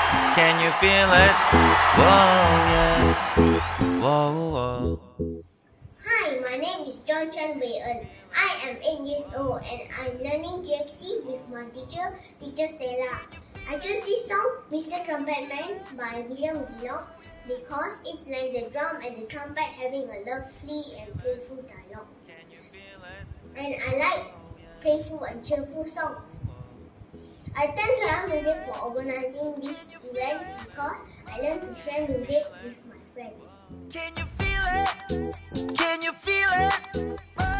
Can you feel it? Whoa, yeah. Whoa, whoa. Hi, my name is Chen. I am 8 years old and I'm learning GXC with my teacher Stella. I chose this song, Mr. Trumpet Man by William Gillock, because it's like the drum and the trumpet having a lovely and playful dialogue. And I like playful and cheerful songs. I thank Kala Music for organizing this event because I learned to share music with my friends. Can you feel it? Can you feel it?